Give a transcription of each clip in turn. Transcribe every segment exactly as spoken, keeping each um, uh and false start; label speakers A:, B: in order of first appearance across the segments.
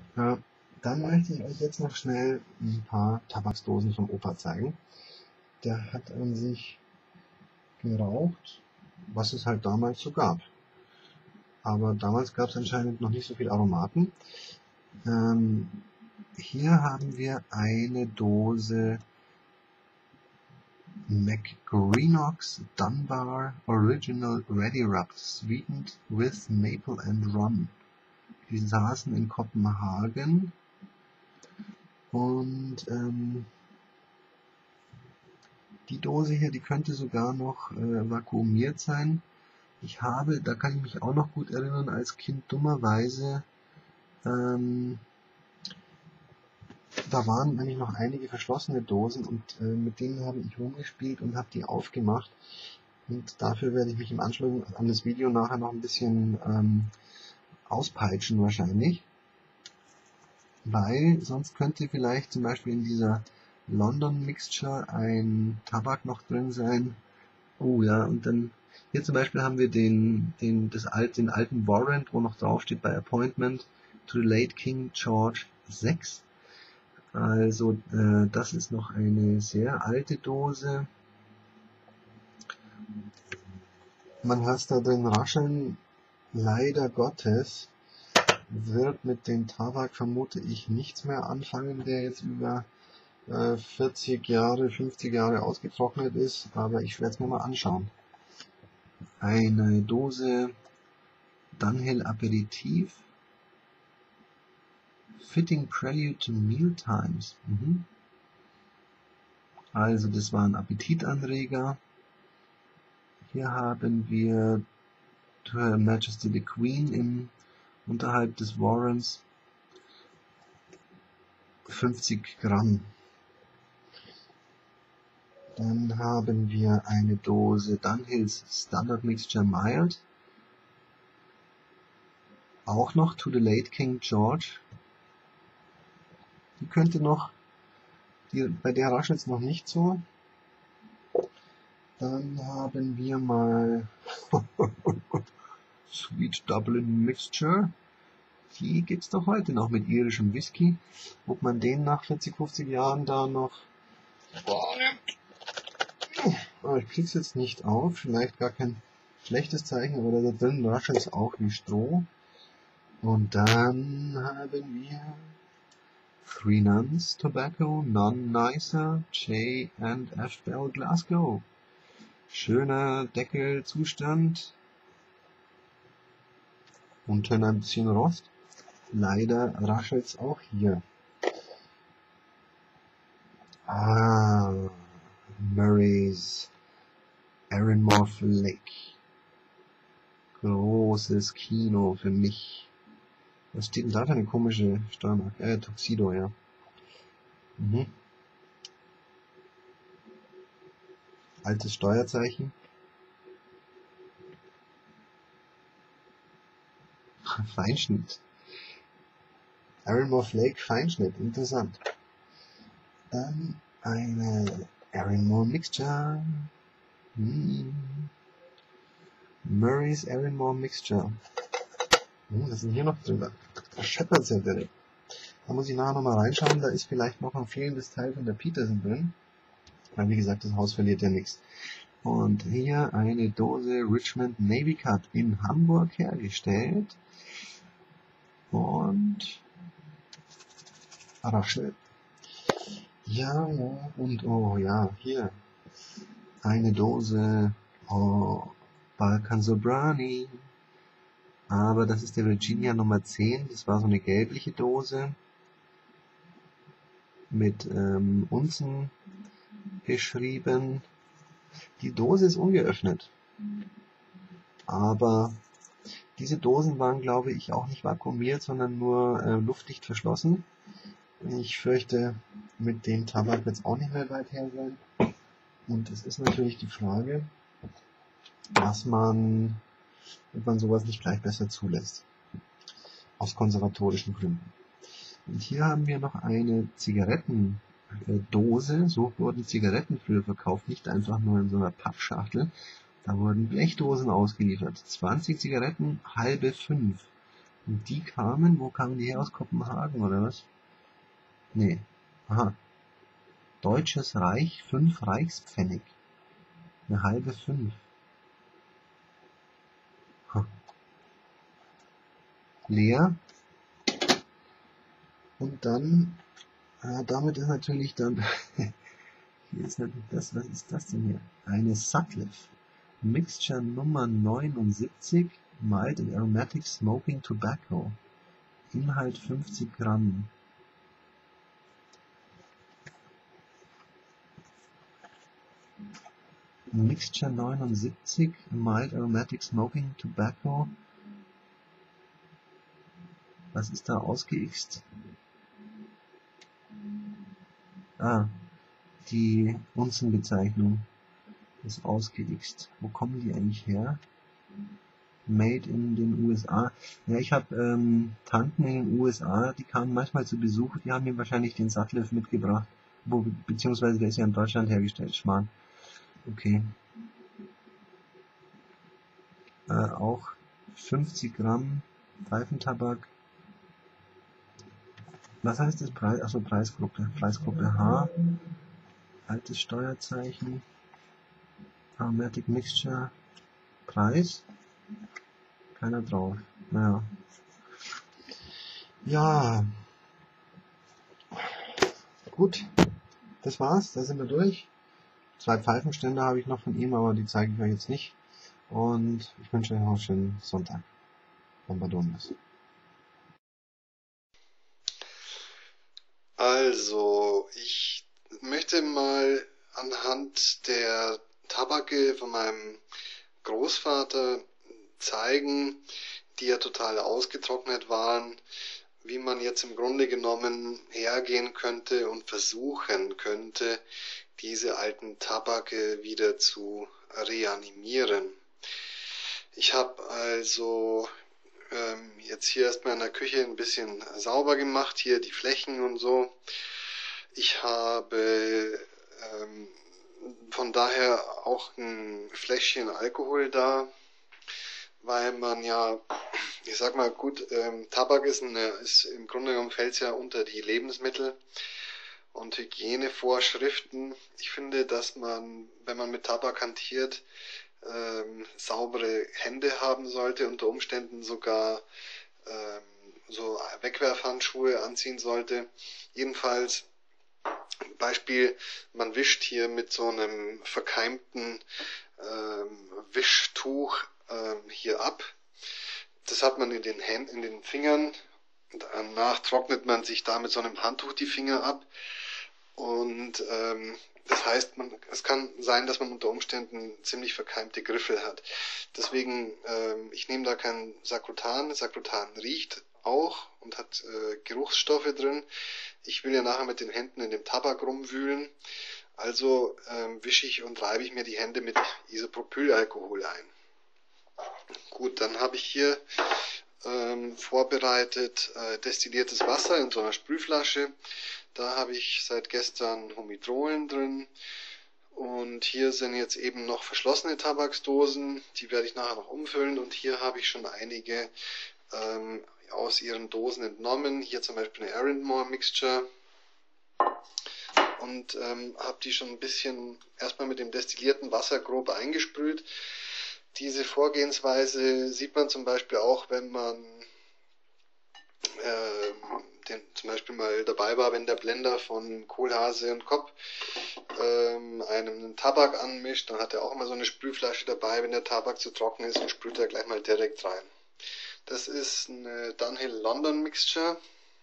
A: Ja, dann möchte ich euch jetzt noch schnell ein paar Tabaksdosen vom Opa zeigen. Der hat an sich geraucht, was es halt damals so gab. Aber damals gab es anscheinend noch nicht so viel Aromaten. Ähm, hier haben wir eine Dose McGreenox Dunbar Original Ready Rub Sweetened with Maple and Rum. Die saßen in Kopenhagen und ähm, die Dose hier, die könnte sogar noch äh, vakuumiert sein. Ich habe, da kann ich mich auch noch gut erinnern, als Kind dummerweise, ähm, da waren eigentlich noch einige verschlossene Dosen und äh, mit denen habe ich rumgespielt und habe die aufgemacht. Und dafür werde ich mich im Anschluss an das Video nachher noch ein bisschen ähm, auspeitschen wahrscheinlich. Weil sonst könnte vielleicht zum Beispiel in dieser London Mixture ein Tabak noch drin sein. Oh ja, und dann hier zum Beispiel haben wir den, den, das alt, den alten Warrant, wo noch drauf steht bei Appointment to the late King George der Sechste. Also äh, das ist noch eine sehr alte Dose. Man hört da drin rascheln. Leider Gottes wird mit dem Tabak, vermute ich, nichts mehr anfangen, der jetzt über äh, vierzig Jahre, fünfzig Jahre ausgetrocknet ist. Aber ich werde es mir mal anschauen. Eine Dose Dunhill Aperitif. Fitting Prelude to Mealtimes. Mhm. Also das war ein Appetitanreger. Hier haben wir To Her Majesty the Queen im unterhalb des Warrants. fünfzig Gramm. Dann haben wir eine Dose Dunhills Standard Mixture Mild. Auch noch To the Late King George. Die könnte noch, die, bei der raschelt es noch nicht so. Dann haben wir mal Sweet Dublin Mixture. Die gibt's doch heute noch mit irischem Whisky. Ob man den nach vierzig, fünfzig Jahren da noch wahrnimmt. Aber ich krieg's jetzt nicht auf. Vielleicht gar kein schlechtes Zeichen, aber da drin raschelt es auch wie Stroh. Und dann haben wir Three Nuns Tobacco, None Nicer, J and F Bell Glasgow. Schöner Deckelzustand. Unten ein bisschen Rost. Leider raschelt es auch hier. Ah, Murray's Erinmore Lake. Großes Kino für mich. Was steht denn da für eine komische Steuermarke? Äh, Tuxedo, ja. Mhm. Altes Steuerzeichen. Feinschnitt. Erinmore Lake Feinschnitt, interessant. Dann eine Erinmore Mixture. Hm. Murray's Erinmore Mixture. Hm, was ist denn hier noch drin? Da scheppert es ja direkt. Da muss ich nachher nochmal reinschauen, da ist vielleicht noch ein fehlendes Teil von der Peterson drin. Weil wie gesagt, das Haus verliert ja nichts. Und hier eine Dose Richmond Navy Cut in Hamburg hergestellt. Und Raschel. Ja, ja, und oh ja, hier eine Dose oh, Balkan Sobrani. Aber das ist der Virginia Nummer zehn. Das war so eine gelbliche Dose mit ähm, Unzen beschrieben. Die Dose ist ungeöffnet. Aber diese Dosen waren, glaube ich, auch nicht vakuumiert, sondern nur äh, luftdicht verschlossen. Ich fürchte, mit dem Tabak wird es auch nicht mehr weit her sein. Und es ist natürlich die Frage, was man, ob man sowas nicht gleich besser zulässt. Aus konservatorischen Gründen. Und hier haben wir noch eine Zigarettendose. So wurden Zigaretten früher verkauft, nicht einfach nur in so einer Pappschachtel. Da wurden Blechdosen ausgeliefert. zwanzig Zigaretten, halbe fünf. Und die kamen, wo kamen die her? Aus Kopenhagen, oder was? Nee. Aha. Deutsches Reich, fünf Reichspfennig. Eine halbe fünf. Hm. Leer. Und dann, äh, damit ist natürlich dann, hier ist natürlich das, was ist das denn hier? Eine Sutliff. Mixture Nummer neunundsiebzig, Mild and Aromatic Smoking Tobacco. Inhalt fünfzig Gramm. Mixture neunundsiebzig, Mild Aromatic Smoking Tobacco. Was ist da ausgeixt? Ah, die Unzenbezeichnung ist ausgeixt. Wo kommen die eigentlich her? Made in den U S A. Ja, ich habe ähm, Tanten in den U S A, die kamen manchmal zu Besuch, die haben mir wahrscheinlich den Sutliff mitgebracht. Wo, beziehungsweise der ist ja in Deutschland hergestellt, Schmarrn. Okay. Äh, auch fünfzig Gramm Pfeifentabak. Was heißt das? Preis? Achso, Preisgruppe. Preisgruppe H. Altes Steuerzeichen. Aromatic Mixture. Preis. Keiner drauf. Naja. Ja. Gut. Das war's. Da sind wir durch. Zwei Pfeifenständer habe ich noch von ihm, aber die zeige ich euch jetzt nicht. Und ich wünsche euch noch einen schönen Sonntag. Bombardonis.
B: Also, ich möchte mal anhand der Tabake von meinem Großvater zeigen, die ja total ausgetrocknet waren, wie man jetzt im Grunde genommen hergehen könnte und versuchen könnte, diese alten Tabake wieder zu reanimieren. Ich habe also ähm, jetzt hier erstmal in der Küche ein bisschen sauber gemacht, hier die Flächen und so. Ich habe ähm, von daher auch ein Fläschchen Alkohol da, weil man ja, ich sag mal gut, ähm, Tabak ist, eine, ist im Grunde genommen fällt es ja unter die Lebensmittel und Hygienevorschriften. Ich finde, dass man, wenn man mit Tabak hantiert, ähm, saubere Hände haben sollte, unter Umständen sogar ähm, so Wegwerfhandschuhe anziehen sollte. Jedenfalls, Beispiel, man wischt hier mit so einem verkeimten ähm, Wischtuch ähm, hier ab. Das hat man in den Händen, in den Fingern. Danach trocknet man sich da mit so einem Handtuch die Finger ab. Und ähm, das heißt, man, es kann sein, dass man unter Umständen ziemlich verkeimte Griffel hat. Deswegen, ähm, ich nehme da kein Sakrotan. Sakrotan riecht auch und hat äh, Geruchsstoffe drin. Ich will ja nachher mit den Händen in dem Tabak rumwühlen. Also ähm, wische ich und reibe ich mir die Hände mit Isopropylalkohol ein. Gut, dann habe ich hier ähm, vorbereitet äh, destilliertes Wasser in so einer Sprühflasche. Da habe ich seit gestern Humidrolen drin. Und hier sind jetzt eben noch verschlossene Tabaksdosen. Die werde ich nachher noch umfüllen. Und hier habe ich schon einige ähm, aus ihren Dosen entnommen. Hier zum Beispiel eine Arendmore Mixture. Und ähm, habe die schon ein bisschen erstmal mit dem destillierten Wasser grob eingesprüht. Diese Vorgehensweise sieht man zum Beispiel auch, wenn man äh, den, zum Beispiel mal dabei war, wenn der Blender von Kohlhase und Kopp ähm, einem Tabak anmischt, dann hat er auch immer so eine Sprühflasche dabei, wenn der Tabak zu trocken ist, und sprüht er gleich mal direkt rein. Das ist eine Dunhill London Mixture.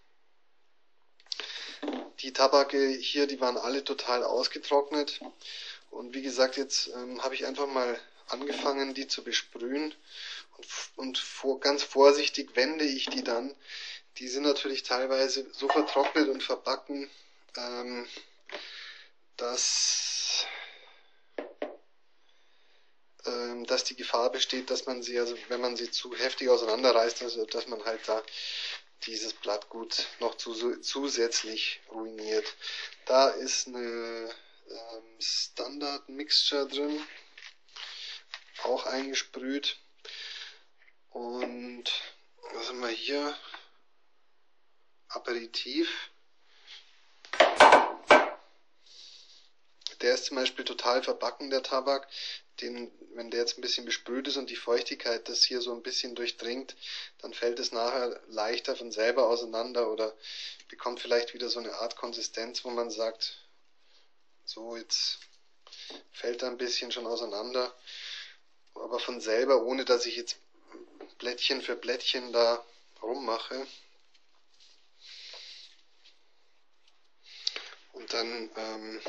B: Die Tabake hier, die waren alle total ausgetrocknet. Und wie gesagt, jetzt ähm, habe ich einfach mal angefangen, die zu besprühen. Und, und vor, ganz vorsichtig wende ich die dann. Die sind natürlich teilweise so vertrocknet und verbacken, ähm, dass, ähm, dass die Gefahr besteht, dass man sie, also wenn man sie zu heftig auseinanderreißt, also dass man halt da dieses Blattgut noch zu, zusätzlich ruiniert. Da ist eine ähm, Standard Mixture drin, auch eingesprüht. Und Was haben wir hier? Aperitif. Der ist zum Beispiel total verbacken, der Tabak. Den, wenn der jetzt ein bisschen besprüht ist und die Feuchtigkeit das hier so ein bisschen durchdringt, dann fällt es nachher leichter von selber auseinander oder bekommt vielleicht wieder so eine Art Konsistenz, wo man sagt, so jetzt fällt er ein bisschen schon auseinander, aber von selber, ohne dass ich jetzt Blättchen für Blättchen da rummache. Und dann ähm,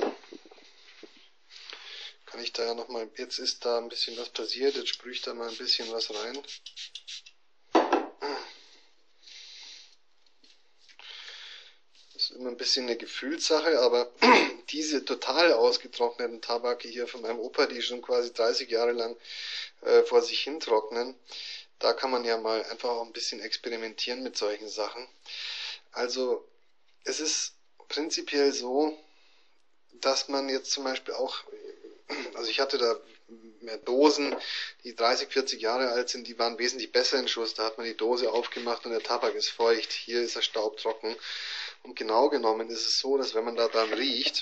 B: kann ich da ja nochmal, jetzt ist da ein bisschen was passiert, jetzt sprühe ich da mal ein bisschen was rein. Das ist immer ein bisschen eine Gefühlssache, aber diese total ausgetrockneten Tabake hier von meinem Opa, die schon quasi dreißig Jahre lang äh, vor sich hin trocknen, da kann man ja mal einfach auch ein bisschen experimentieren mit solchen Sachen. Also es ist prinzipiell so, dass man jetzt zum Beispiel auch, also ich hatte da mehr Dosen, die dreißig, vierzig Jahre alt sind, die waren wesentlich besser in Schuss. Da hat man die Dose aufgemacht und der Tabak ist feucht. Hier ist er staubtrocken. Und genau genommen ist es so, dass wenn man da dran riecht,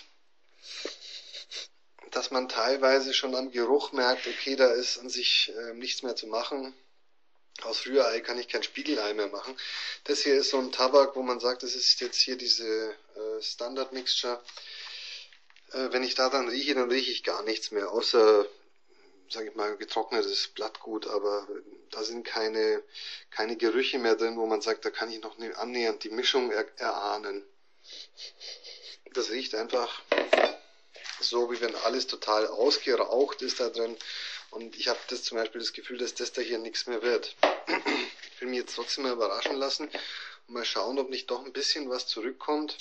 B: dass man teilweise schon am Geruch merkt, okay, da ist an sich äh, nichts mehr zu machen. Aus Rührei kann ich kein Spiegelei mehr machen. Das hier ist so ein Tabak, wo man sagt, das ist jetzt hier diese äh, Standard Mixture. Äh, wenn ich da dran rieche, dann rieche ich gar nichts mehr, außer, sage ich mal, getrocknetes Blattgut, aber da sind keine, keine Gerüche mehr drin, wo man sagt, da kann ich noch nicht annähernd die Mischung er erahnen. Das riecht einfach so, wie wenn alles total ausgeraucht ist da drin. Und ich habe das zum Beispiel das Gefühl, dass das da hier nichts mehr wird. Ich will mich jetzt trotzdem mal überraschen lassen und mal schauen, ob nicht doch ein bisschen was zurückkommt,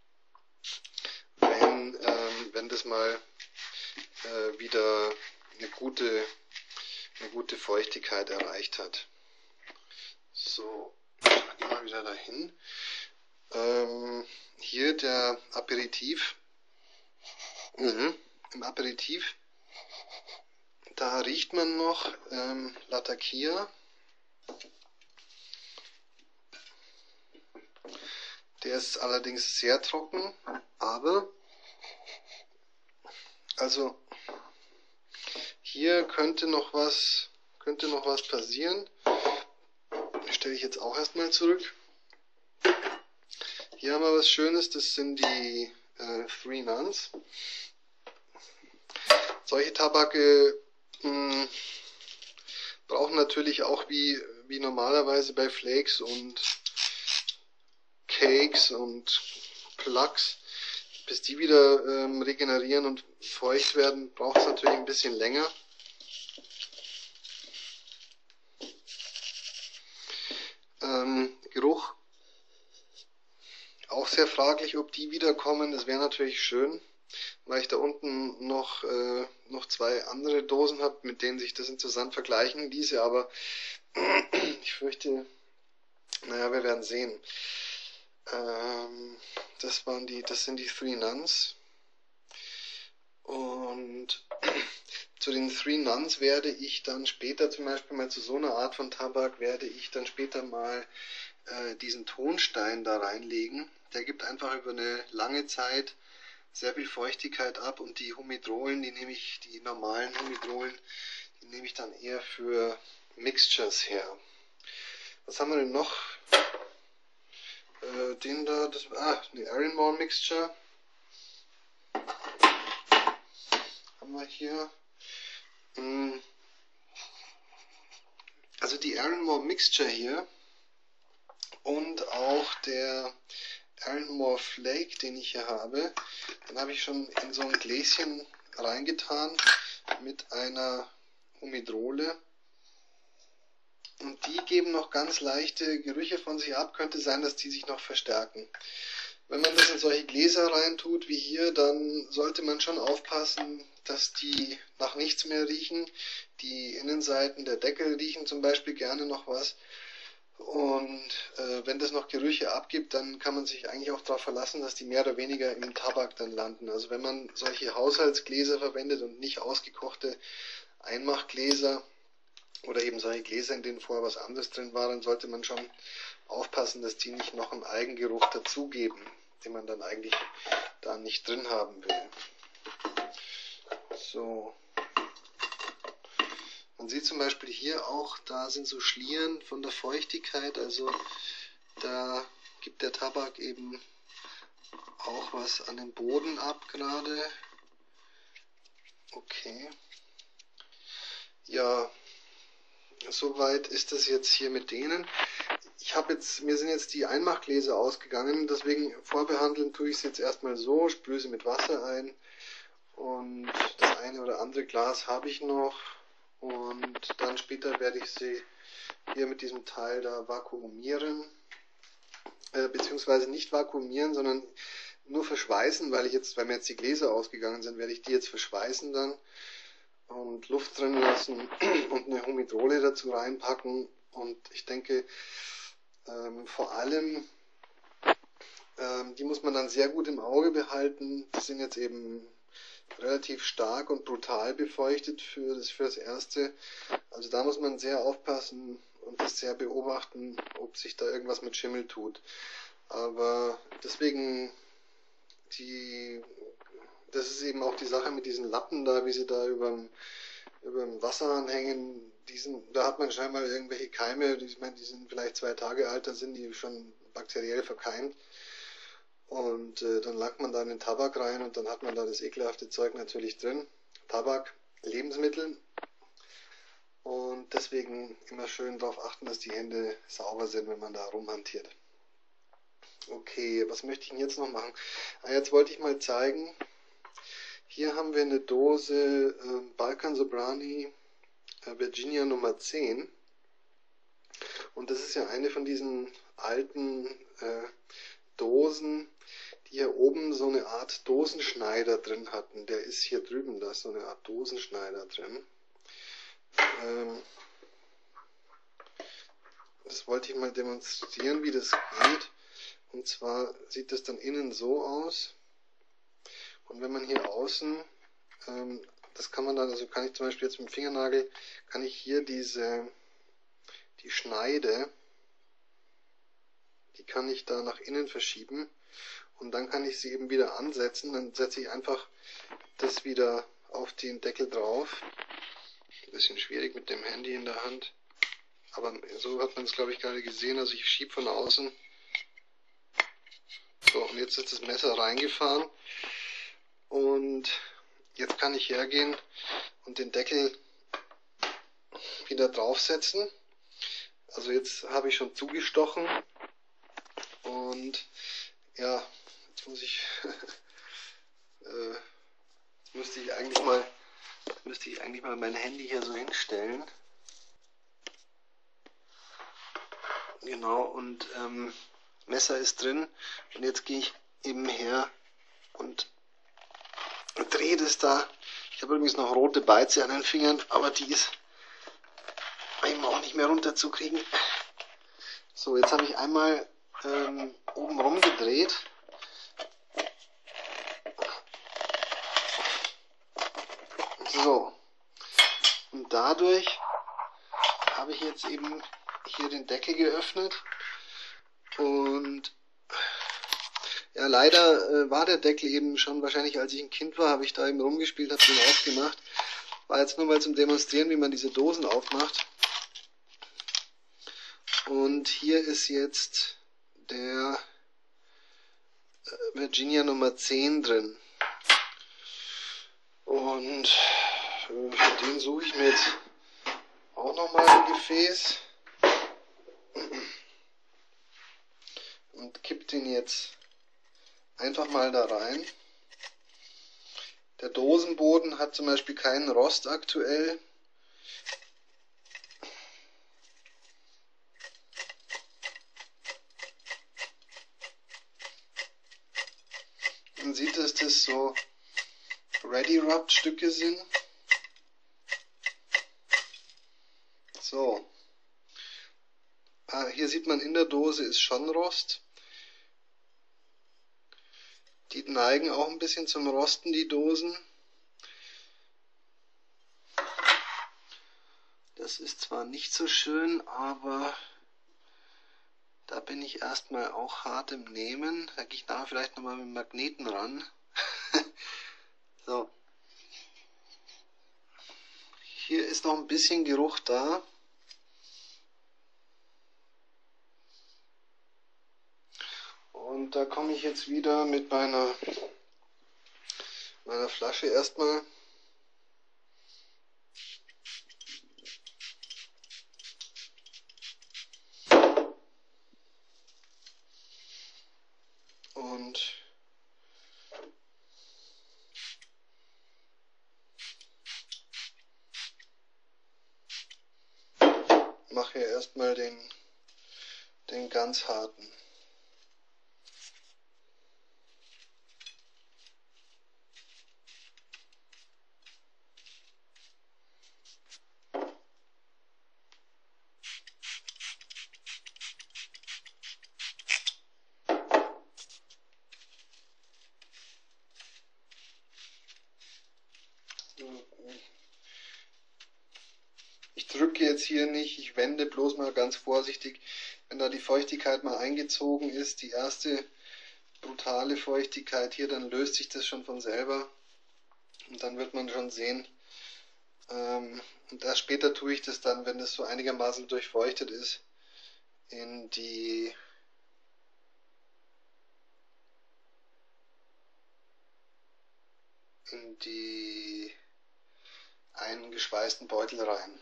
B: wenn, ähm, wenn das mal äh, wieder eine gute, eine gute Feuchtigkeit erreicht hat. So, ich gehe mal wieder dahin. Ähm, hier der Aperitif. Mhm. Im Aperitif, da riecht man noch ähm, Latakia. Der ist allerdings sehr trocken, aber also hier könnte noch was, könnte noch was passieren. Das stelle ich jetzt auch erstmal zurück. Hier haben wir was Schönes, das sind die äh, Three Nuns. Solche Tabake mh, brauchen natürlich auch wie, wie normalerweise bei Flakes und Cakes und Plugs, bis die wieder ähm, regenerieren und feucht werden, braucht es natürlich ein bisschen länger. Ähm, Geruch auch sehr fraglich, ob die wiederkommen. Das wäre natürlich schön, weil ich da unten noch, äh, noch zwei andere Dosen habe, mit denen sich das interessant vergleichen ließe, aber ich fürchte, naja, wir werden sehen. Ähm, das waren die, das sind die Three Nuns. Und zu den Three Nuns werde ich dann später zum Beispiel mal zu so einer Art von Tabak werde ich dann später mal äh, diesen Tonstein da reinlegen. Der gibt einfach über eine lange Zeit sehr viel Feuchtigkeit ab und die Humidrolen, die nehme ich, die normalen Humidrolen, die nehme ich dann eher für Mixtures her. Was haben wir denn noch? Äh, den da, das, ah, eine Aranmore Mixture. Haben wir hier. Also die Aranmore Mixture hier und auch der Aranmore Flake, den ich hier habe, den habe ich schon in so ein Gläschen reingetan mit einer Humidrole. Und die geben noch ganz leichte Gerüche von sich ab. Könnte sein, dass die sich noch verstärken. Wenn man das in solche Gläser reintut wie hier, dann sollte man schon aufpassen, dass die nach nichts mehr riechen. Die Innenseiten der Deckel riechen zum Beispiel gerne noch was. Und äh, wenn das noch Gerüche abgibt, dann kann man sich eigentlich auch darauf verlassen, dass die mehr oder weniger im Tabak dann landen. Also wenn man solche Haushaltsgläser verwendet und nicht ausgekochte Einmachgläser, oder eben solche Gläser, in denen vorher was anderes drin war, dann sollte man schon aufpassen, dass die nicht noch einen Eigengeruch dazugeben, den man dann eigentlich da nicht drin haben will. So. Man sieht zum Beispiel hier auch, da sind so Schlieren von der Feuchtigkeit, also da gibt der Tabak eben auch was an den Boden ab gerade. Okay. Ja, soweit ist das jetzt hier mit denen. Ich habe jetzt, mir sind jetzt die Einmachgläser ausgegangen, deswegen vorbehandeln tue ich es jetzt erstmal so, sprühe sie mit Wasser ein und das eine oder andere Glas habe ich noch und dann später werde ich sie hier mit diesem Teil da vakuumieren, äh, beziehungsweise nicht vakuumieren, sondern nur verschweißen, weil ich jetzt, weil mir jetzt die Gläser ausgegangen sind, werde ich die jetzt verschweißen dann und Luft drin lassen und eine Humidrole dazu reinpacken und ich denke, ähm, vor allem, ähm, die muss man dann sehr gut im Auge behalten, die sind jetzt eben relativ stark und brutal befeuchtet für das, für das Erste, also da muss man sehr aufpassen und das sehr beobachten, ob sich da irgendwas mit Schimmel tut, aber deswegen die, das ist eben auch die Sache mit diesen Lappen da, wie sie da über dem Wasserhahn hängen, diesen, da hat man scheinbar irgendwelche Keime, die, ich meine, die sind vielleicht zwei Tage alt, da sind die schon bakteriell verkeimt und äh, dann langt man da in den Tabak rein und dann hat man da das ekelhafte Zeug natürlich drin. Tabak, Lebensmittel und deswegen immer schön darauf achten, dass die Hände sauber sind, wenn man da rumhantiert. Okay, was möchte ich denn jetzt noch machen? Ah, jetzt wollte ich mal zeigen, hier haben wir eine Dose äh, Balkan Sobrani äh, Virginia Nummer zehn und das ist ja eine von diesen alten äh, Dosen, die hier oben so eine Art Dosenschneider drin hatten. Der ist hier drüben, da ist so eine Art Dosenschneider drin. Ähm, das wollte ich mal demonstrieren, wie das geht. Und zwar sieht das dann innen so aus. Und wenn man hier außen, ähm, das kann man dann, also kann ich zum Beispiel jetzt mit dem Fingernagel, kann ich hier diese, die Schneide, die kann ich da nach innen verschieben und dann kann ich sie eben wieder ansetzen. Dann setze ich einfach das wieder auf den Deckel drauf. Ein bisschen schwierig mit dem Handy in der Hand, aber so hat man es, glaube ich, gerade gesehen. Also ich schiebe von außen. So, und jetzt ist das Messer reingefahren. Und jetzt kann ich hergehen und den Deckel wieder draufsetzen. Also jetzt habe ich schon zugestochen und ja, jetzt muss ich äh, müsste ich eigentlich mal müsste ich eigentlich mal mein Handy hier so hinstellen. Genau, und ähm, Messer ist drin und jetzt gehe ich eben her und drehe das da. Ich habe übrigens noch rote Beize an den Fingern, aber die ist eben auch nicht mehr runterzukriegen. So, jetzt habe ich einmal ähm, oben rumgedreht. So, und dadurch habe ich jetzt eben hier den Deckel geöffnet und ja, leider äh, war der Deckel eben schon, wahrscheinlich als ich ein Kind war, habe ich da eben rumgespielt, habe den aufgemacht. War jetzt nur mal zum Demonstrieren, wie man diese Dosen aufmacht. Und hier ist jetzt der Virginia Nummer zehn drin. Und äh, für den suche ich mir jetzt auch nochmal ein Gefäß. Und kipp den jetzt einfach mal da rein. Der Dosenboden hat zum Beispiel keinen Rost aktuell. Man sieht, dass das so Ready-Rubbed Stücke sind. So. Ah, hier sieht man, in der Dose ist schon Rost. Die neigen auch ein bisschen zum Rosten, die Dosen. Das ist zwar nicht so schön, aber da bin ich erstmal auch hart im Nehmen. Da gehe ich nachher vielleicht nochmal mit dem Magneten ran. So. Hier ist noch ein bisschen Geruch da. Und da komme ich jetzt wieder mit meiner, meiner Flasche erstmal. Und mache hier erstmal den, den ganz harten. Ich drücke jetzt hier nicht, ich wende bloß mal ganz vorsichtig. Wenn da die Feuchtigkeit mal eingezogen ist, die erste brutale Feuchtigkeit hier, dann löst sich das schon von selber. Und dann wird man schon sehen. Ähm, und erst später tue ich das dann, wenn das so einigermaßen durchfeuchtet ist, in die in die eingeschweißten Beutel rein.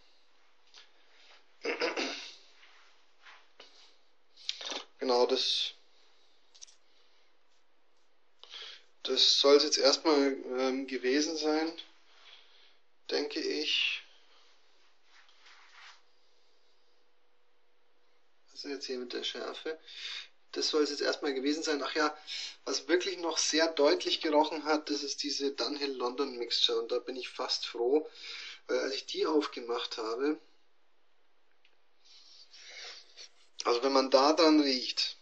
B: Genau, das, das soll es jetzt erstmal ähm, gewesen sein, denke ich. Also jetzt hier mit der Schärfe. Das soll es jetzt erstmal gewesen sein. Ach ja, was wirklich noch sehr deutlich gerochen hat, das ist diese Dunhill London Mixture. Und da bin ich fast froh, weil als ich die aufgemacht habe, also wenn man da dran riecht,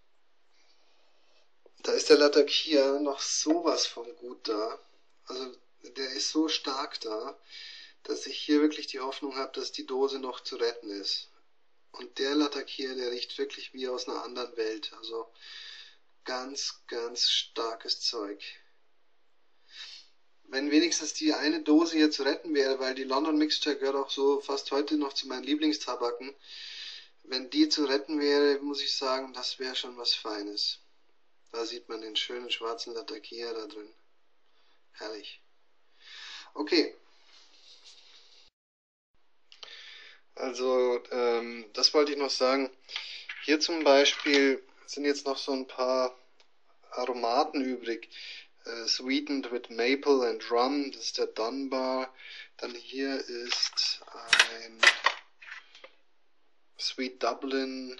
B: da ist der Latakia noch sowas von gut da. Also der ist so stark da, dass ich hier wirklich die Hoffnung habe, dass die Dose noch zu retten ist. Und der Latakia, der riecht wirklich wie aus einer anderen Welt. Also ganz, ganz starkes Zeug. Wenn wenigstens die eine Dose hier zu retten wäre, weil die London Mixture gehört auch so fast heute noch zu meinen Lieblingstabaken. Wenn die zu retten wäre, muss ich sagen, das wäre schon was Feines. Da sieht man den schönen schwarzen Latakia da drin. Herrlich. Okay. Also, ähm, das wollte ich noch sagen. Hier zum Beispiel sind jetzt noch so ein paar Aromaten übrig. Äh, sweetened with Maple and Rum, das ist der Dunbar. Dann hier ist ein Sweet Dublin.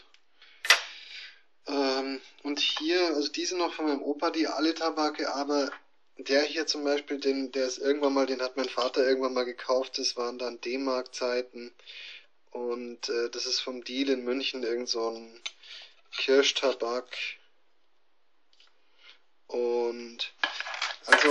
B: Ähm, und hier, also die sind noch von meinem Opa, die alle Tabake, aber der hier zum Beispiel, den, der ist irgendwann mal, den hat mein Vater irgendwann mal gekauft, das waren dann D-Mark-Zeiten. Und äh, das ist vom Deal in München, irgend so ein Kirschtabak. Und also,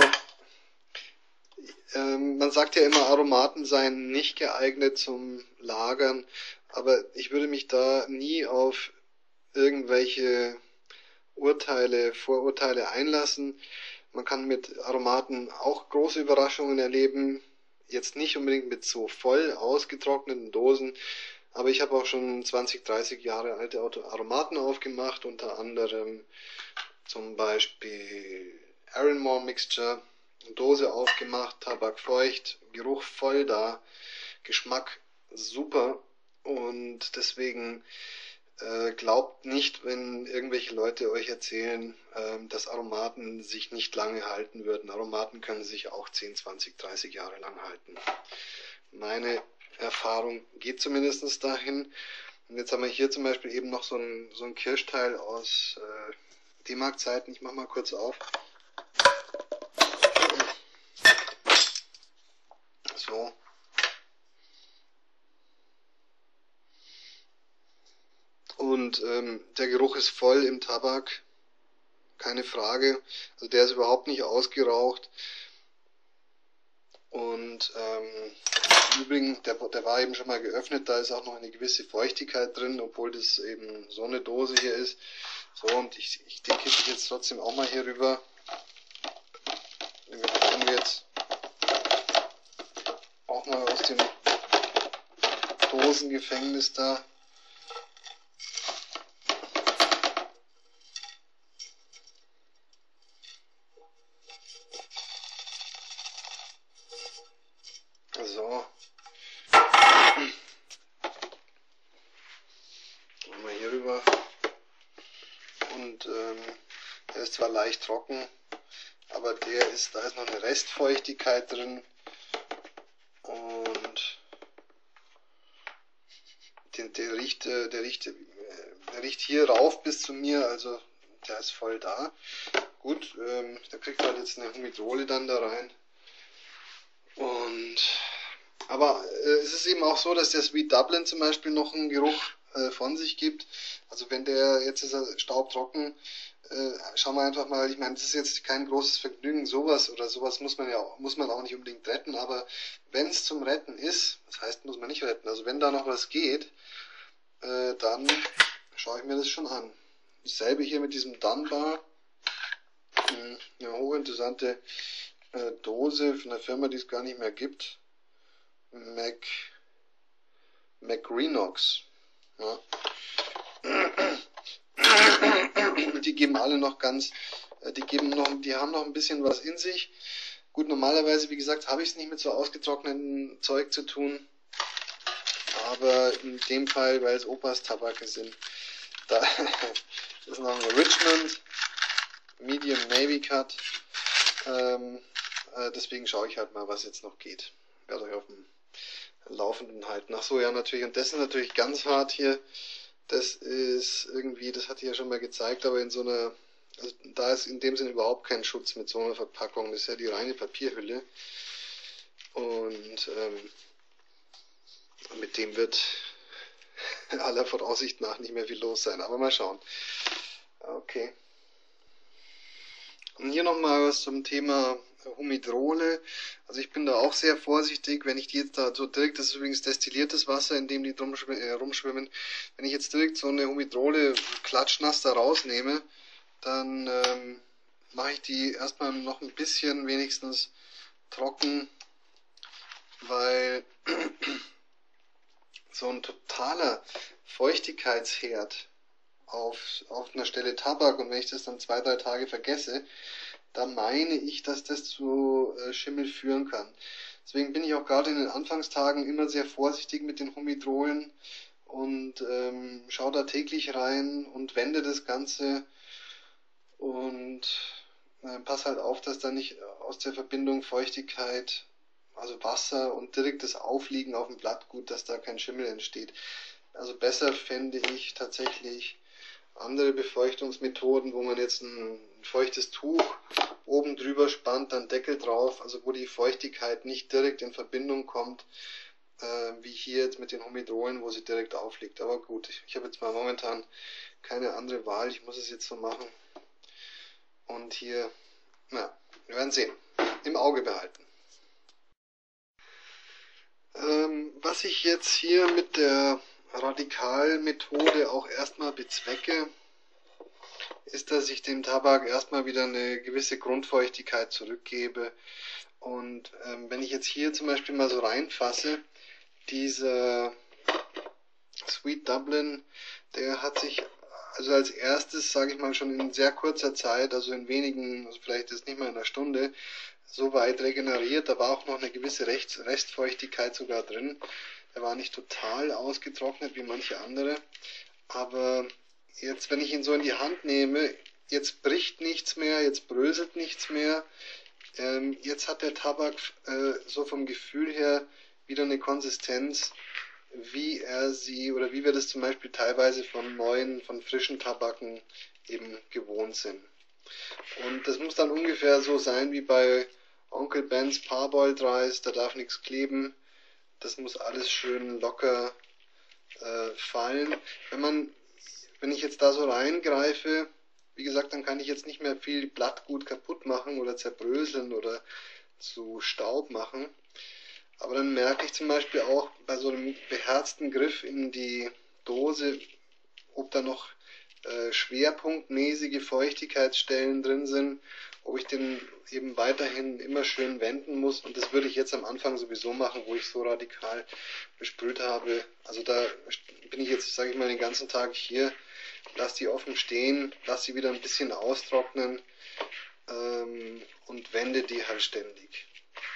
B: ähm, man sagt ja immer, Aromaten seien nicht geeignet zum Lagern, aber ich würde mich da nie auf irgendwelche Urteile, Vorurteile einlassen. Man kann mit Aromaten auch große Überraschungen erleben. Jetzt nicht unbedingt mit so voll ausgetrockneten Dosen, aber ich habe auch schon zwanzig, dreißig Jahre alte Aromaten aufgemacht, unter anderem zum Beispiel Aranmore Mixture, Dose aufgemacht, Tabak feucht, Geruch voll da, Geschmack super und deswegen äh, glaubt nicht, wenn irgendwelche Leute euch erzählen, äh, dass Aromaten sich nicht lange halten würden. Aromaten können sich auch zehn, zwanzig, dreißig Jahre lang halten. Meine Erfahrung geht zumindest dahin. Und jetzt haben wir hier zum Beispiel eben noch so ein, so ein Kirschteil aus äh, D-Mark-Zeiten. Ich mache mal kurz auf. So. Und ähm, der Geruch ist voll im Tabak, keine Frage. Also der ist überhaupt nicht ausgeraucht. Und ähm, im Übrigen, der, der war eben schon mal geöffnet, da ist auch noch eine gewisse Feuchtigkeit drin, obwohl das eben so eine Dose hier ist. So, und ich, ich den kippe ich jetzt trotzdem auch mal hier rüber. Den bekommen wir jetzt auch mal aus dem Dosengefängnis da. So. Machen wir hier rüber. Und ähm, der ist zwar leicht trocken, aber der ist, da ist noch eine Restfeuchtigkeit drin. Und den, der, riecht, der, riecht, der riecht hier rauf bis zu mir, also der ist voll da. Gut, ähm, da kriegt man jetzt eine Humidrole dann da rein. Und, aber äh, es ist eben auch so, dass der Sweet Dublin zum Beispiel noch einen Geruch äh, von sich gibt. Also wenn der, jetzt ist er staubtrocken, äh, schauen wir einfach mal, ich meine, das ist jetzt kein großes Vergnügen, sowas oder sowas muss man ja auch, muss man auch nicht unbedingt retten, aber wenn es zum Retten ist, das heißt, muss man nicht retten, also wenn da noch was geht, äh, dann schaue ich mir das schon an. Dasselbe hier mit diesem Dunbar, eine hochinteressante äh, Dose von einer Firma, die es gar nicht mehr gibt, Mac, Macrinox. Ja. Die geben alle noch ganz, die geben noch, die haben noch ein bisschen was in sich. Gut, normalerweise, wie gesagt, habe ich es nicht mit so ausgetrockneten Zeug zu tun, aber in dem Fall, weil es Opas Tabake sind, da ist noch ein Richmond Medium Navy Cut. Ähm, äh, deswegen schaue ich halt mal, was jetzt noch geht. Ich werde euch auf dem Laufenden halten. Ach so, ja, natürlich. Und das ist natürlich ganz hart hier. Das ist irgendwie, das hatte ich ja schon mal gezeigt, aber in so einer, also da ist in dem Sinne überhaupt kein Schutz mit so einer Verpackung. Das ist ja die reine Papierhülle. Und ähm, mit dem wird aller Voraussicht nach nicht mehr viel los sein. Aber mal schauen. Okay. Und hier nochmal was zum Thema Humidrole. Also ich bin da auch sehr vorsichtig, wenn ich die jetzt da so direkt, das ist übrigens destilliertes Wasser, in dem die drum, äh, rumschwimmen, wenn ich jetzt direkt so eine Humidrole klatschnass da rausnehme, dann ähm, mache ich die erstmal noch ein bisschen wenigstens trocken, weil so ein totaler Feuchtigkeitsherd auf, auf einer Stelle Tabak, und wenn ich das dann zwei, drei Tage vergesse, da meine ich, dass das zu äh, Schimmel führen kann. Deswegen bin ich auch gerade in den Anfangstagen immer sehr vorsichtig mit den Humidrolen und ähm, schaue da täglich rein und wende das Ganze und äh, pass halt auf, dass da nicht aus der Verbindung Feuchtigkeit, also Wasser und direktes Aufliegen auf dem Blattgut, dass da kein Schimmel entsteht. Also besser fände ich tatsächlich andere Befeuchtungsmethoden, wo man jetzt ein feuchtes Tuch oben drüber spannt, dann Deckel drauf, also wo die Feuchtigkeit nicht direkt in Verbindung kommt, äh, wie hier jetzt mit den Humidrolen, wo sie direkt aufliegt. Aber gut, ich, ich habe jetzt mal momentan keine andere Wahl, ich muss es jetzt so machen. Und hier, na, wir werden sehen, im Auge behalten. Ähm, was ich jetzt hier mit der Radikalmethode auch erstmal bezwecke, ist, dass ich dem Tabak erstmal wieder eine gewisse Grundfeuchtigkeit zurückgebe. Und ähm, wenn ich jetzt hier zum Beispiel mal so reinfasse, dieser Sweet Dublin, der hat sich also als erstes, sage ich mal, schon in sehr kurzer Zeit, also in wenigen, also vielleicht ist nicht mal in einer Stunde, so weit regeneriert. Da war auch noch eine gewisse Rest, Restfeuchtigkeit sogar drin. Er war nicht total ausgetrocknet wie manche andere, aber jetzt, wenn ich ihn so in die Hand nehme, jetzt bricht nichts mehr, jetzt bröselt nichts mehr. Ähm, jetzt hat der Tabak äh, so vom Gefühl her wieder eine Konsistenz, wie er sie, oder wie wir das zum Beispiel teilweise von neuen, von frischen Tabaken eben gewohnt sind. Und das muss dann ungefähr so sein wie bei Onkel Ben's Parboiled Rice, da darf nichts kleben. Das muss alles schön locker äh, fallen. Wenn man, wenn ich jetzt da so reingreife, wie gesagt, dann kann ich jetzt nicht mehr viel Blattgut kaputt machen oder zerbröseln oder zu Staub machen. Aber dann merke ich zum Beispiel auch bei so einem beherzten Griff in die Dose, ob da noch äh, schwerpunktmäßige Feuchtigkeitsstellen drin sind, ob ich den eben weiterhin immer schön wenden muss. Und das würde ich jetzt am Anfang sowieso machen, wo ich so radikal besprüht habe. Also da bin ich jetzt, sage ich mal, den ganzen Tag hier, lasse die offen stehen, lasse sie wieder ein bisschen austrocknen ähm, und wende die halt ständig.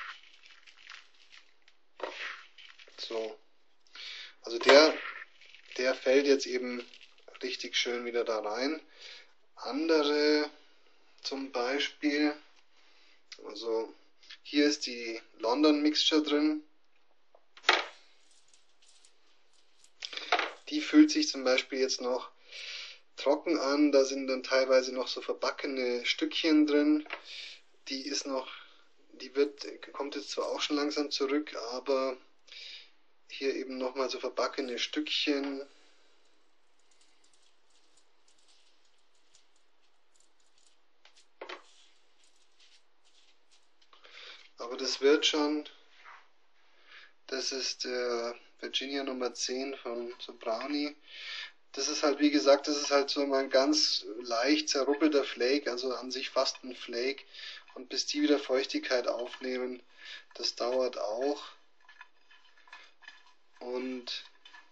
B: So, also der, der fällt jetzt eben richtig schön wieder da rein. Andere zum Beispiel, also hier ist die London Mixture drin. Die fühlt sich zum Beispiel jetzt noch trocken an, da sind dann teilweise noch so verbackene Stückchen drin. Die ist noch, die wird, kommt jetzt zwar auch schon langsam zurück, aber hier eben nochmal so verbackene Stückchen. Aber das wird schon. Das ist der Virginia Nummer zehn von Sobrani. Das ist halt, wie gesagt, das ist halt so mal ein ganz leicht zerruppelter Flake, also an sich fast ein Flake. Und bis die wieder Feuchtigkeit aufnehmen, das dauert auch. Und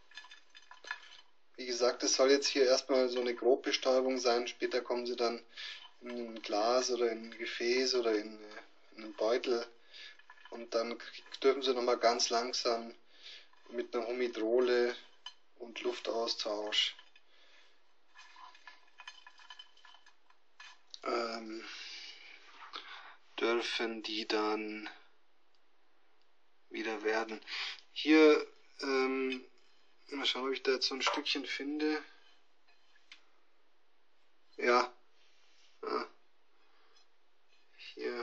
B: wie gesagt, das soll jetzt hier erstmal so eine Grobbestäubung sein. Später kommen sie dann in ein Glas oder in ein Gefäß oder in, in einen Beutel. Und dann dürfen sie nochmal ganz langsam mit einer Humidrole und Luftaustausch ähm, dürfen die dann wieder werden. Hier, ähm, mal schauen, ob ich da jetzt so ein Stückchen finde. Ja, ja. Hier.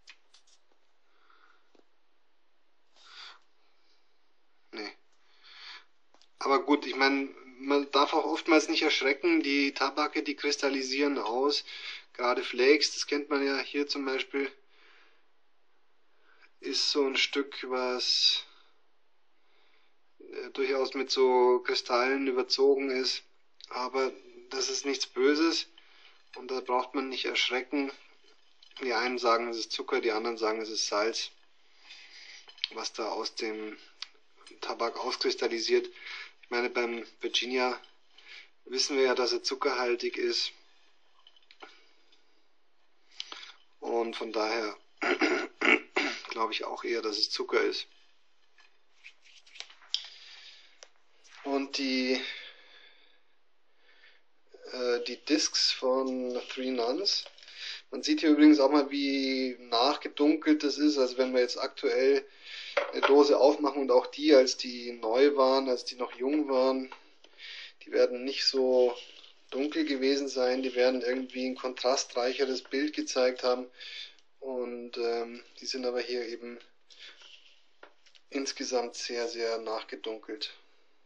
B: Nee. Aber gut, ich meine, man darf auch oftmals nicht erschrecken, die Tabake, die kristallisieren aus. Gerade Flakes, das kennt man ja hier zum Beispiel, ist so ein Stück, was äh, durchaus mit so Kristallen überzogen ist. Aber das ist nichts Böses und da braucht man nicht erschrecken. Die einen sagen, es ist Zucker, die anderen sagen, es ist Salz, was da aus dem Tabak auskristallisiert. Ich meine, beim Virginia wissen wir ja, dass er zuckerhaltig ist. Und von daher glaube ich auch eher, dass es Zucker ist. Und die, äh, die Discs von Three Nuns. Man sieht hier übrigens auch mal, wie nachgedunkelt das ist. Also wenn wir jetzt aktuell eine Dose aufmachen und auch die, als die neu waren, als die noch jung waren, die werden nicht so dunkel gewesen sein. Die werden irgendwie ein kontrastreicheres Bild gezeigt haben. Und ähm, die sind aber hier eben insgesamt sehr, sehr nachgedunkelt.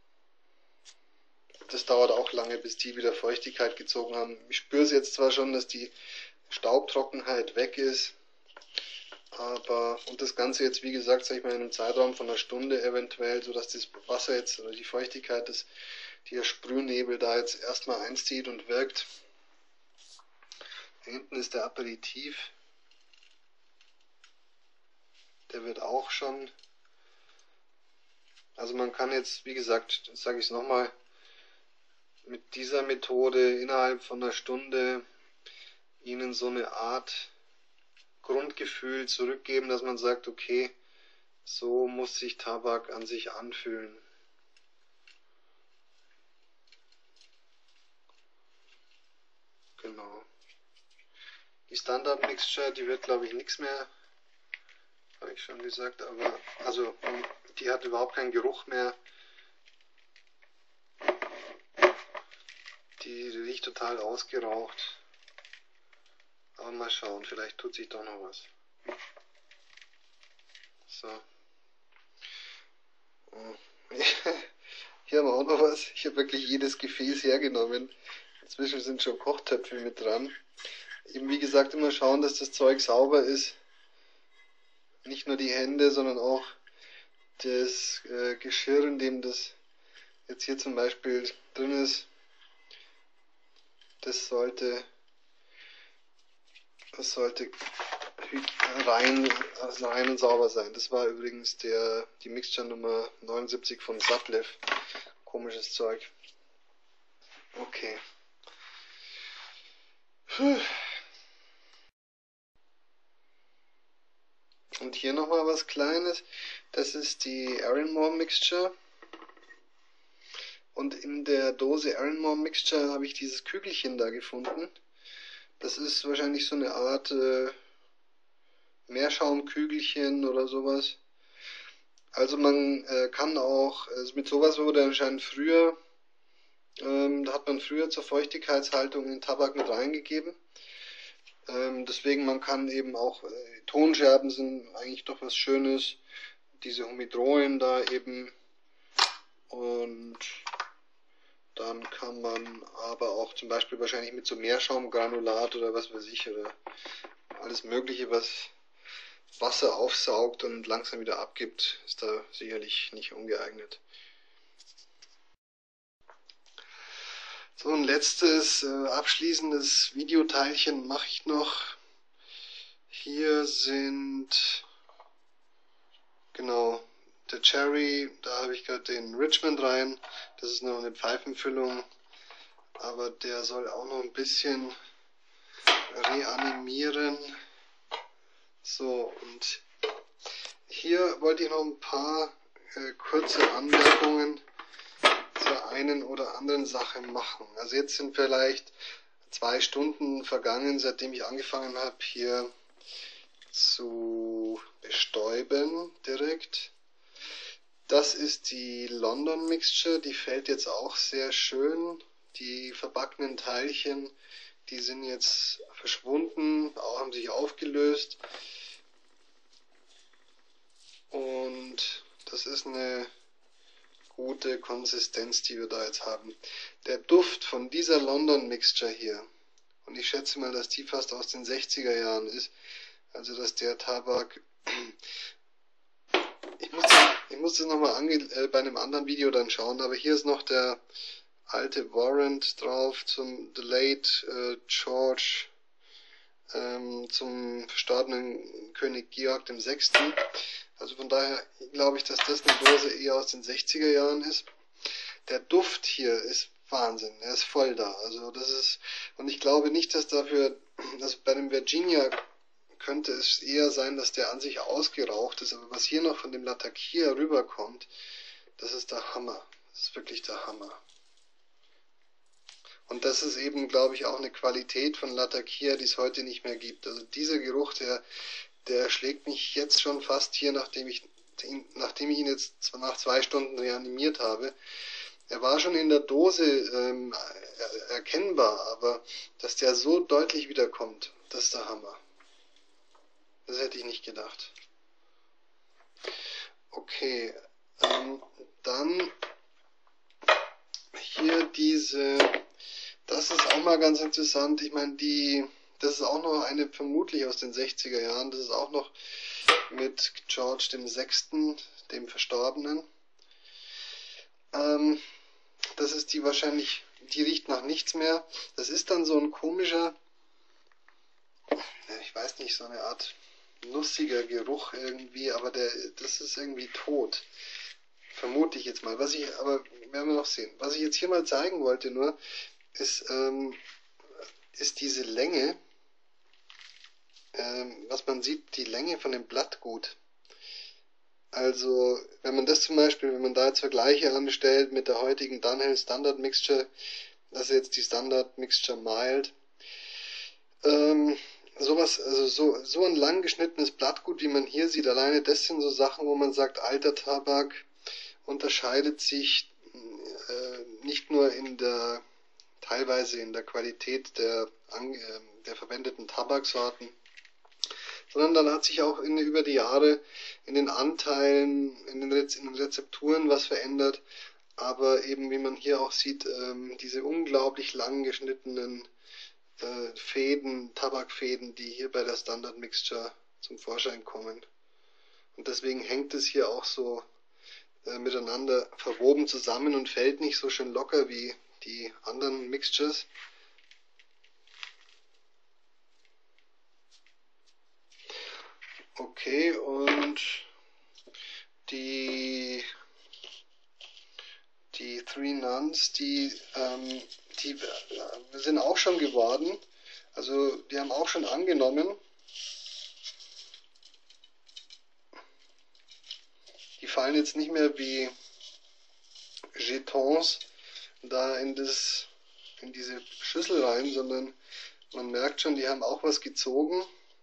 B: Das dauert auch lange, bis die wieder Feuchtigkeit gezogen haben. Ich spüre es jetzt zwar schon, dass die Staubtrockenheit weg ist, aber, und das Ganze jetzt, wie gesagt, sag ich mal, in einem Zeitraum von einer Stunde eventuell, sodass das Wasser jetzt, oder die Feuchtigkeit, das, der Sprühnebel da jetzt erstmal einzieht und wirkt. Hier hinten ist der Aperitif. Der wird auch schon, also man kann jetzt, wie gesagt, sage ich es nochmal, mit dieser Methode innerhalb von einer Stunde Ihnen so eine Art Grundgefühl zurückgeben, dass man sagt, okay, so muss sich Tabak an sich anfühlen. Genau. Die Standard Mixture, die wird glaube ich nichts mehr, habe ich schon gesagt, aber also die hat überhaupt keinen Geruch mehr. Die riecht total ausgeraucht. Aber mal schauen, vielleicht tut sich doch noch was. So. Hier haben wir auch noch was. Ich habe wirklich jedes Gefäß hergenommen. Inzwischen sind schon Kochtöpfe mit dran. Eben wie gesagt immer schauen, dass das Zeug sauber ist. nicht nur die Hände, sondern auch das äh, Geschirr, in dem das jetzt hier zum Beispiel drin ist, das sollte, das sollte rein, also rein und sauber sein. Das war übrigens der, die Mixture Nummer neunundsiebzig von Saplev. Komisches Zeug. Okay. Und hier nochmal was Kleines. Das ist die Erinmore Mixture. Und in der Dose Erinmore Mixture habe ich dieses Kügelchen da gefunden. Das ist wahrscheinlich so eine Art äh, Meerschaumkügelchen oder sowas. Also man äh, kann auch, also mit sowas wurde anscheinend früher, ähm, da hat man früher zur Feuchtigkeitshaltung in den Tabak mit reingegeben. Ähm, deswegen man kann eben auch, äh, Tonscherben sind eigentlich doch was Schönes, diese Humidrolen da eben, und dann kann man aber auch zum Beispiel wahrscheinlich mit so Meerschaumgranulat oder was weiß ich, oder alles mögliche, was Wasser aufsaugt und langsam wieder abgibt, ist da sicherlich nicht ungeeignet. So, ein letztes äh, abschließendes Videoteilchen mache ich noch. Hier sind, genau, der Cherry, da habe ich gerade den Richmond rein. Das ist noch eine Pfeifenfüllung, aber der soll auch noch ein bisschen reanimieren. So, und hier wollte ich noch ein paar äh, kurze Anmerkungen zur einen oder anderen Sache machen. Also jetzt sind vielleicht zwei Stunden vergangen, seitdem ich angefangen habe, hier zu bestäuben direkt. Das ist die London Mixture, die fällt jetzt auch sehr schön. Die verbackenen Teilchen, die sind jetzt verschwunden, auch haben sich aufgelöst. Und das ist eine gute Konsistenz, die wir da jetzt haben. Der Duft von dieser London Mixture hier, und ich schätze mal, dass die fast aus den sechziger Jahren ist, also dass der Tabak, ich muss, ich muss das nochmal äh, bei einem anderen Video dann schauen, aber hier ist noch der alte Warrant drauf zum The Late äh, George, ähm, zum verstorbenen König Georg der Sechste. Also von daher glaube ich, dass das eine Dose eher aus den sechziger Jahren ist. Der Duft hier ist Wahnsinn, er ist voll da. Also das ist, und ich glaube nicht, dass dafür, also bei dem Virginia könnte es eher sein, dass der an sich ausgeraucht ist, aber was hier noch von dem Latakia rüberkommt, das ist der Hammer. Das ist wirklich der Hammer. Und das ist eben, glaube ich, auch eine Qualität von Latakia, die es heute nicht mehr gibt. Also dieser Geruch, der Der schlägt mich jetzt schon fast hier, nachdem ich, nachdem ich ihn jetzt nach zwei Stunden reanimiert habe. Er war schon in der Dose ähm, erkennbar, aber dass der so deutlich wiederkommt, das ist der Hammer. Das hätte ich nicht gedacht. Okay, ähm, dann hier diese, das ist auch mal ganz interessant. Ich meine, die... Das ist auch noch eine, vermutlich aus den sechziger Jahren, das ist auch noch mit George dem Sechsten, dem Verstorbenen. Ähm, das ist die wahrscheinlich, die riecht nach nichts mehr. Das ist dann so ein komischer, ich weiß nicht, so eine Art nussiger Geruch irgendwie, aber der, das ist irgendwie tot. Vermute ich jetzt mal. Was ich, aber werden wir noch sehen. Was ich jetzt hier mal zeigen wollte nur, ist, ähm, ist diese Länge. Was man sieht, die Länge von dem Blattgut. Also, wenn man das zum Beispiel, wenn man da jetzt Vergleiche anstellt mit der heutigen Dunhill Standard Mixture, das ist jetzt die Standard Mixture Mild, ähm, sowas, also so, so ein lang geschnittenes Blattgut, wie man hier sieht, alleine das sind so Sachen, wo man sagt, alter Tabak unterscheidet sich äh, nicht nur in der, teilweise in der Qualität der, äh, der verwendeten Tabaksorten, sondern dann hat sich auch in, über die Jahre in den Anteilen, in den, Rez in den Rezepturen was verändert, aber eben wie man hier auch sieht, ähm, diese unglaublich lang geschnittenen äh, Fäden, Tabakfäden, die hier bei der Standard Mixture zum Vorschein kommen. Und deswegen hängt es hier auch so äh, miteinander verwoben zusammen und fällt nicht so schön locker wie die anderen Mixtures. Okay, und die, die Three Nuns, die, ähm, die äh, sind auch schon geworden. Also die haben auch schon angenommen. Die fallen jetzt nicht mehr wie Jetons da in, das, in diese Schüssel rein, sondern man merkt schon, die haben auch was gezogen.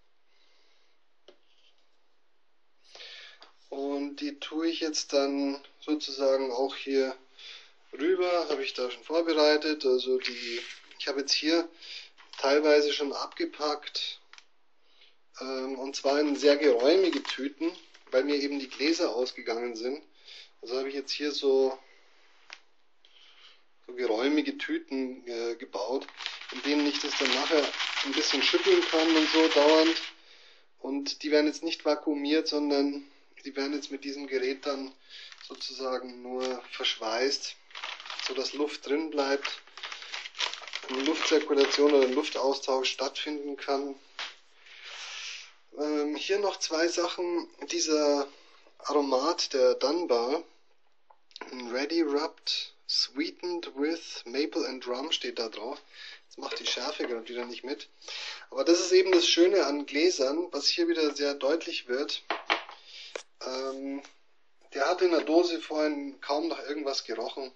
B: Und die tue ich jetzt dann sozusagen auch hier rüber, habe ich da schon vorbereitet. Also die, ich habe jetzt hier teilweise schon abgepackt, ähm, und zwar in sehr geräumige Tüten, weil mir eben die Gläser ausgegangen sind. Also habe ich jetzt hier so, so geräumige Tüten äh, gebaut, in denen ich das dann nachher ein bisschen schütteln kann und so dauernd. Und die werden jetzt nicht vakuumiert, sondern die werden jetzt mit diesem Gerät dann sozusagen nur verschweißt, sodass Luft drin bleibt, eine Luftzirkulation oder ein Luftaustausch stattfinden kann. Ähm, hier noch zwei Sachen. Dieser Aromat der Dunbar, Ready Rubbed, Sweetened with Maple and Rum steht da drauf. Jetzt macht die Schärfe gerade wieder nicht mit. Aber das ist eben das Schöne an Gläsern, was hier wieder sehr deutlich wird. Ähm, der hat in der Dose vorhin kaum nach irgendwas gerochen.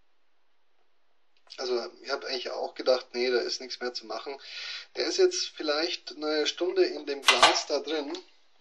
B: Also ich habe eigentlich auch gedacht, nee, da ist nichts mehr zu machen. Der ist jetzt vielleicht eine Stunde in dem Glas da drin.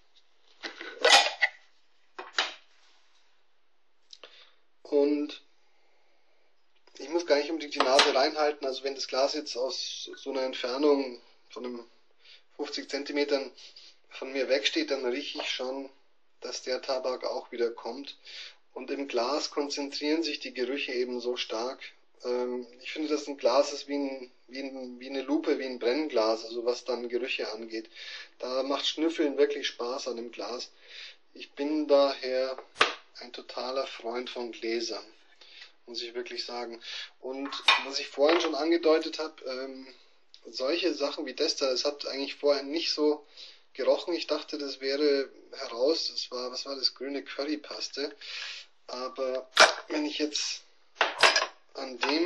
B: Und ich muss gar nicht unbedingt die Nase reinhalten. Also wenn das Glas jetzt aus so einer Entfernung von einem fünfzig Zentimetern von mir wegsteht, dann rieche ich schon, dass der Tabak auch wieder kommt. Und im Glas konzentrieren sich die Gerüche eben so stark. Ähm, ich finde, dass ein Glas ist wie, ein, wie, ein, wie eine Lupe, wie ein Brennglas, also was dann Gerüche angeht. Da macht Schnüffeln wirklich Spaß an dem Glas. Ich bin daher ein totaler Freund von Gläsern, muss ich wirklich sagen. Und was ich vorhin schon angedeutet habe, ähm, solche Sachen wie das da, es hat eigentlich vorher nicht so gerochen. Ich dachte, das wäre heraus, das war, was war das, grüne Currypaste. Aber wenn ich jetzt an dem,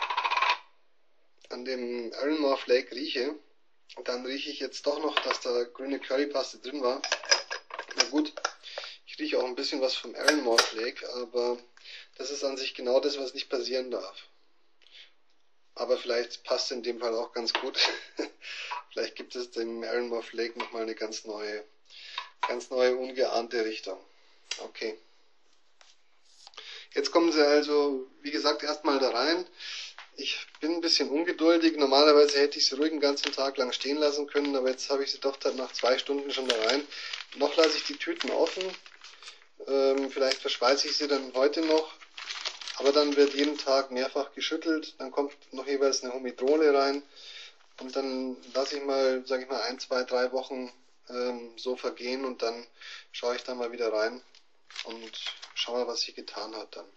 B: an dem Aranmore Flake rieche, dann rieche ich jetzt doch noch, dass da grüne Currypaste drin war. Na gut, ich rieche auch ein bisschen was vom Aranmore Flake, aber das ist an sich genau das, was nicht passieren darf. Aber vielleicht passt in dem Fall auch ganz gut. Vielleicht gibt es dem Aranmore Flake nochmal eine ganz neue, ganz neue, ungeahnte Richtung. Okay. Jetzt kommen sie also, wie gesagt, erstmal da rein. Ich bin ein bisschen ungeduldig. Normalerweise hätte ich sie ruhig einen ganzen Tag lang stehen lassen können, aber jetzt habe ich sie doch dann nach zwei Stunden schon da rein. Noch lasse ich die Tüten offen. Ähm, vielleicht verschweiße ich sie dann heute noch. Aber dann wird jeden Tag mehrfach geschüttelt. Dann kommt noch jeweils eine Humidrole rein. Und dann lasse ich mal, sage ich mal, ein, zwei, drei Wochen ähm, so vergehen und dann schaue ich da mal wieder rein und schaue mal, was sich getan hat dann.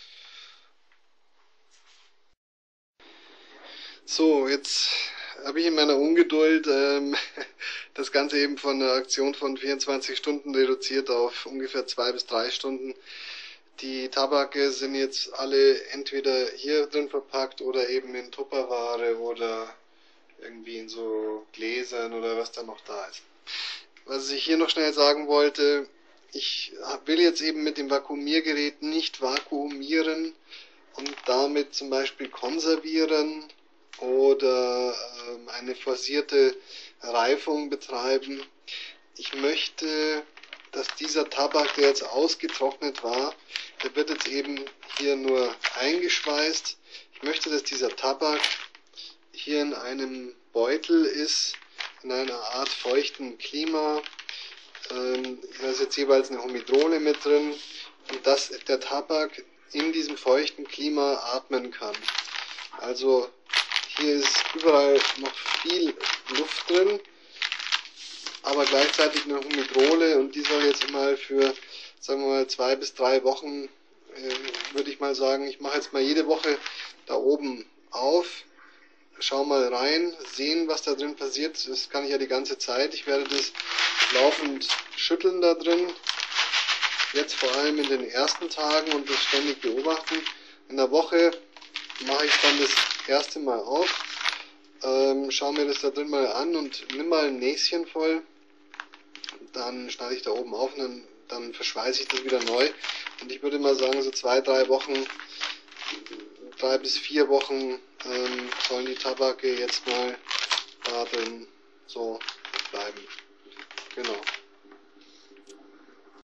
B: So, jetzt habe ich in meiner Ungeduld ähm, das Ganze eben von einer Aktion von vierundzwanzig Stunden reduziert auf ungefähr zwei bis drei Stunden. Die Tabake sind jetzt alle entweder hier drin verpackt oder eben in Tupperware oder irgendwie in so Gläsern oder was da noch da ist. Was ich hier noch schnell sagen wollte, ich will jetzt eben mit dem Vakuumiergerät nicht vakuumieren und damit zum Beispiel konservieren oder ähm, eine forcierte Reifung betreiben. Ich möchte, dass dieser Tabak, der jetzt ausgetrocknet war, der wird jetzt eben hier nur eingeschweißt. Ich möchte, dass dieser Tabak hier in einem Beutel ist, in einer Art feuchten Klima. Ähm, da ist jetzt jeweils eine Humidrole mit drin und dass der Tabak in diesem feuchten Klima atmen kann. Also hier ist überall noch viel Luft drin aber gleichzeitig eine Humidrole und die soll jetzt mal für, sagen wir mal, zwei bis drei Wochen, äh, würde ich mal sagen, ich mache jetzt mal jede Woche da oben auf, schau mal rein, sehen, was da drin passiert. Das kann ich ja die ganze Zeit. Ich werde das laufend schütteln da drin. Jetzt vor allem in den ersten Tagen und das ständig beobachten. In der Woche mache ich dann das erste Mal auf, ähm, schaue mir das da drin mal an und nimm mal ein Näschen voll. Dann schneide ich da oben auf und dann, dann verschweiße ich das wieder neu. Und ich würde mal sagen, so zwei, drei Wochen, drei bis vier Wochen ähm, sollen die Tabake jetzt mal da drin so bleiben. Genau.